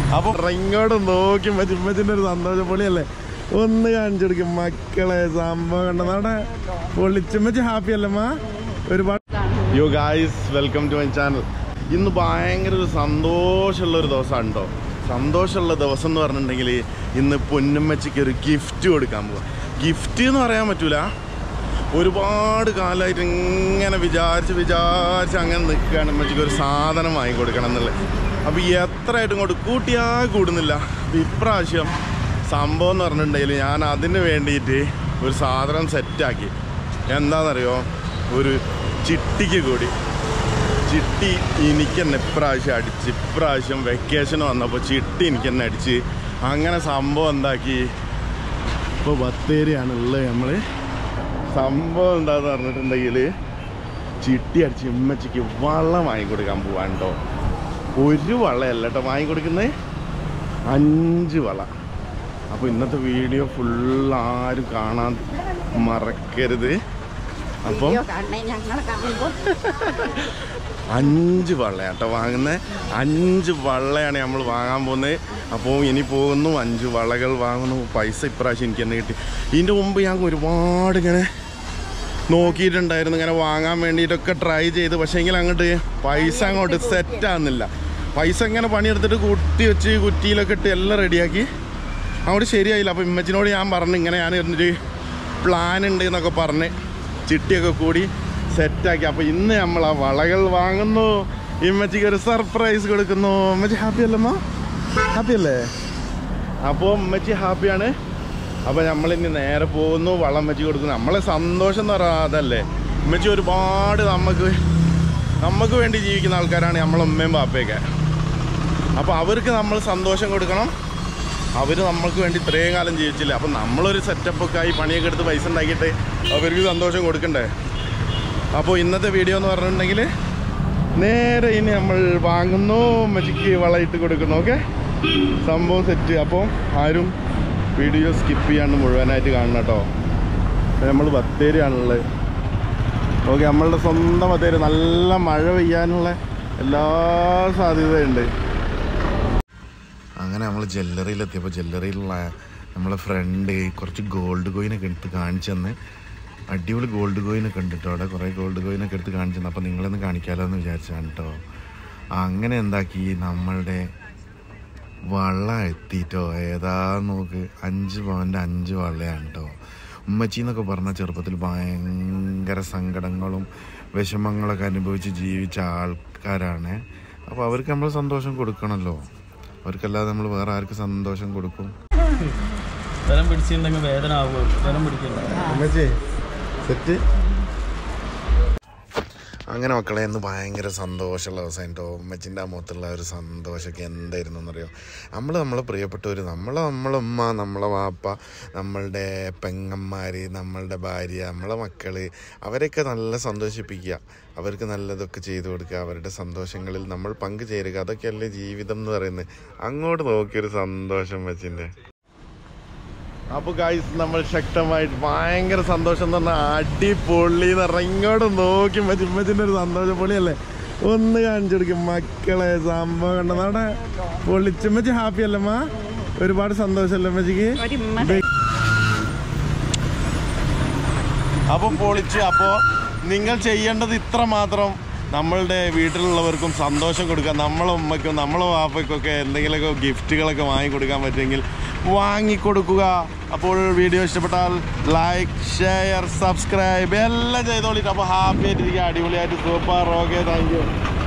അപ്പൊ ഇങ്ങോട്ട് നോക്കി ഉമ്മച്ചിന്റെ ഒരു സന്തോഷം പൊളിയല്ലേ. ഒന്ന് കാണിച്ചു കൊടുക്കും മക്കളെ സംഭവം കണ്ട നാടെ പൊളിച്ചുമ്മച്ചി ഹാപ്പി അല്ലമ്മ ഒരുപാട്. Yo guys, welcome to my channel. ഇന്ന് ഭയങ്കര ഒരു സന്തോഷമുള്ള ഒരു ദിവസമാണ് കേട്ടോ. സന്തോഷമുള്ള ദിവസം എന്ന് പറഞ്ഞിട്ടുണ്ടെങ്കിൽ ഇന്ന് പൊന്നുമ്മച്ചിക്ക് ഒരു ഗിഫ്റ്റ് കൊടുക്കാൻ പോവാം. ഗിഫ്റ്റ് എന്ന് പറയാൻ പറ്റൂല, ഒരുപാട് കാലമായിട്ട് ഇങ്ങനെ വിചാരിച്ച് അങ്ങനെ നിൽക്കുകയാണ് ഉമ്മച്ചിക്ക് ഒരു സാധനം വാങ്ങിക്കൊടുക്കണം എന്നുള്ളത്. അപ്പോൾ എത്രയായിട്ടും ഇങ്ങോട്ട് കൂട്ടിയാ കൂടുന്നില്ല. അപ്പോൾ ഇപ്രാവശ്യം സംഭവം എന്ന് പറഞ്ഞിട്ടുണ്ടെങ്കിൽ ഞാൻ അതിന് വേണ്ടിയിട്ട് ഒരു സാധനം സെറ്റാക്കി. എന്താണെന്നറിയോ, ഒരു ചിട്ടിക്ക് കൂടി. ചിട്ടി എനിക്ക് തന്നെ ഇപ്രാവശ്യം വെക്കേഷൻ വന്നപ്പോൾ ചിട്ടി എനിക്ക് തന്നെ അടിച്ച് അങ്ങനെ സംഭവം എന്താക്കി. ഇപ്പോൾ ബത്തേരിയാണുള്ളത് നമ്മൾ. സംഭവം എന്താണെന്ന് പറഞ്ഞിട്ടുണ്ടെങ്കിൽ ചിട്ടി അടിച്ച് ഉമ്മച്ചിക്ക് വളം വാങ്ങിക്കൊടുക്കാൻ പോവാണ്ടോ. ഒരു വളയല്ല കേട്ടോ വാങ്ങിക്കൊടുക്കുന്നത്, 5 വള. അപ്പോൾ ഇന്നത്തെ വീഡിയോ ഫുൾ ആരും കാണാൻ മറക്കരുത്. അപ്പം 5 വളയാട്ടോ വാങ്ങുന്നത്. 5 വളയാണ് നമ്മൾ വാങ്ങാൻ പോകുന്നത്. അപ്പോൾ ഇനി പോകുന്നു 5 വളകൾ വാങ്ങുന്നു. പൈസ ഇപ്രാവശ്യം എനിക്ക് തന്നെ കിട്ടി. ഇതിൻ്റെ മുമ്പ് ഞാൻ ഒരുപാട് ഇങ്ങനെ നോക്കിയിട്ടുണ്ടായിരുന്നു, ഇങ്ങനെ വാങ്ങാൻ വേണ്ടിയിട്ടൊക്കെ ട്രൈ ചെയ്ത്. പക്ഷേ എങ്കിൽ അങ്ങോട്ട് പൈസ അങ്ങോട്ട് സെറ്റാകുന്നില്ല. പൈസ ഇങ്ങനെ പണിയെടുത്തിട്ട് കുത്തി വെച്ച് കുറ്റിയിലൊക്കെ ഇട്ട് എല്ലാം റെഡിയാക്കി അങ്ങോട്ട് ശരിയായില്ല. അപ്പോൾ ഇമ്മച്ചിനോട് ഞാൻ പറഞ്ഞു ഇങ്ങനെ ഞാൻ ഒരു പ്ലാൻ ഉണ്ട് എന്നൊക്കെ പറഞ്ഞ് ചിട്ടിയൊക്കെ കൂടി സെറ്റാക്കി. അപ്പോൾ ഇന്ന് നമ്മൾ ആ വളകൾ വാങ്ങുന്നു. ഇമ്മച്ചിക്ക് ഒരു സർപ്രൈസ് കൊടുക്കുന്നു. ഉമ്മച്ചി ഹാപ്പി അല്ലമ്മ? ഹാപ്പി അല്ലേ? അപ്പോൾ ഉമ്മച്ചി ഹാപ്പിയാണ്. അപ്പോൾ നമ്മളിനി നേരെ പോകുന്നു, വളം വെച്ച് കൊടുക്കുന്നു. നമ്മളെ സന്തോഷം എന്ന് പറയാൻ അതല്ലേ. ഉമ്മച്ചി ഒരുപാട് നമുക്ക് വേണ്ടി ജീവിക്കുന്ന ആൾക്കാരാണ് നമ്മളെ ഉമ്മയും ബാപ്പയൊക്കെ. അപ്പോൾ അവർക്ക് നമ്മൾ സന്തോഷം കൊടുക്കണം. അവർ നമ്മൾക്ക് വേണ്ടി ഇത്രയും കാലം ജീവിച്ചില്ല. അപ്പം നമ്മളൊരു സെറ്റപ്പൊക്കെ ആയി പണിയൊക്കെ എടുത്ത് പൈസ ഉണ്ടാക്കിയിട്ട് അവർക്ക് സന്തോഷം കൊടുക്കണ്ടേ. അപ്പോൾ ഇന്നത്തെ വീഡിയോ എന്ന് പറഞ്ഞിട്ടുണ്ടെങ്കിൽ നേരെ ഇനി നമ്മൾ വാങ്ങുന്നു, ഉമ്മച്ചിക്ക് വളയിട്ട് കൊടുക്കുന്നു. ഓക്കെ, സംഭവം സെറ്റ്. അപ്പോൾ ആരും വീഡിയോ സ്കിപ്പ് ചെയ്യാണ്ട് മുഴുവനായിട്ട് കാണണം കേട്ടോ. നമ്മൾ ബത്തേരിയാണുള്ളത്. ഓക്കെ, നമ്മളുടെ സ്വന്തം ബത്തേരി. നല്ല മഴ പെയ്യാനുള്ള എല്ലാ സാധ്യതയുണ്ട്. അങ്ങനെ നമ്മൾ ജ്വല്ലറിയിലെത്തിയപ്പോൾ ജ്വല്ലറിയിലുള്ള നമ്മളെ ഫ്രണ്ട് കുറച്ച് ഗോൾഡ് കോയിനൊക്കെ എടുത്ത് കാണിച്ചു തന്ന്. അടിപൊളി ഗോൾഡ് കോയിനൊക്കെ ഉണ്ട് കേട്ടോ അവിടെ. കുറേ ഗോൾഡ് കോയിനൊക്കെ എടുത്ത് കാണിച്ചു തന്നെ. അപ്പോൾ നിങ്ങളൊന്ന് കാണിക്കാമല്ലോ എന്ന് വിചാരിച്ചാണ് കേട്ടോ. അങ്ങനെ എന്താക്കി നമ്മളുടെ വള എത്തിയിട്ടോ. ഏതാ നോക്ക്, 5 പവൻ്റെ 5 വളയാണ് കേട്ടോ. ഉമ്മച്ചി എന്നൊക്കെ പറഞ്ഞാൽ ചെറുപ്പത്തിൽ ഭയങ്കര സങ്കടങ്ങളും വിഷമങ്ങളൊക്കെ അനുഭവിച്ച് ജീവിച്ച ആൾക്കാരാണ്. അപ്പോൾ അവർക്ക് നമ്മൾ സന്തോഷം കൊടുക്കണമല്ലോ. അവർക്കല്ലാതെ നമ്മൾ വേറെ ആർക്ക് സന്തോഷം കൊടുക്കും? ബലം പിടിച്ചിട്ടുണ്ടെങ്കിൽ വേദന ആവുമോ? ബലം പിടിക്കില്ല. സെറ്റ്. അങ്ങനെ മക്കളെ, ഇന്ന് ഭയങ്കര സന്തോഷമുള്ള ദിവസം കേട്ടോ. ഉമ്മച്ചിൻ്റെ ആ മുഖത്തുള്ള ഒരു സന്തോഷമൊക്കെ എന്തായിരുന്നു എന്നറിയോ. നമ്മളെ പ്രിയപ്പെട്ടവർ, നമ്മളെ ഉമ്മ, നമ്മളെ വാപ്പ, നമ്മളുടെ പെങ്ങന്മാർ, നമ്മളുടെ ഭാര്യ, നമ്മളെ മക്കൾ, അവരെയൊക്കെ നല്ല സന്തോഷിപ്പിക്കുക. അവർക്ക് നല്ലതൊക്കെ ചെയ്തു കൊടുക്കുക. അവരുടെ സന്തോഷങ്ങളിൽ നമ്മൾ പങ്കുചേരുക. അതൊക്കെയല്ലേ ജീവിതം എന്ന് പറയുന്നത്. അങ്ങോട്ട് നോക്കിയൊരു സന്തോഷം ഉമ്മച്ചിൻ്റെ. അപ്പോൾ ഗായ്സ്, നമ്മൾ ശക്തമായിട്ട് ഭയങ്കര സന്തോഷം എന്ന് പറഞ്ഞാൽ അടിപൊളി എന്ന് പറഞ്ഞാൽ ഇങ്ങോട്ട് നോക്കി ഉമ്മച്ചിൻ്റെ ഒരു സന്തോഷം പൊളിയല്ലേ. ഒന്ന് കാണിച്ചു കൊടുക്കും മക്കളെ സംഭവം കണ്ട നാടെ പൊളിച്ചുമ്മച്ചി ഹാപ്പി അല്ലമ്മ? ഒരുപാട് സന്തോഷമല്ലേ ഉമ്മച്ചിക്ക്? അപ്പോൾ പൊളിച്ച്. അപ്പോൾ നിങ്ങൾ ചെയ്യേണ്ടത് ഇത്ര മാത്രം, നമ്മളുടെ വീട്ടിലുള്ളവർക്കും സന്തോഷം കൊടുക്കുക. നമ്മളെ ഉമ്മയ്ക്കും നമ്മളെ വാപ്പയ്ക്കൊക്കെ എന്തെങ്കിലുമൊക്കെ ഗിഫ്റ്റുകളൊക്കെ വാങ്ങിക്കൊടുക്കാൻ പറ്റുമെങ്കിൽ വാങ്ങിക്കൊടുക്കുക. അപ്പോൾ വീഡിയോ ഇഷ്ടപ്പെട്ടാൽ ലൈക്ക്, ഷെയർ, സബ്സ്ക്രൈബ് എല്ലാം ചെയ്തോളിട്ട്. അപ്പോൾ ഹാപ്പി ആയിട്ടിരിക്കുക, അടിപൊളിയായിട്ട്. സൂപ്പർ. Okay, thank U.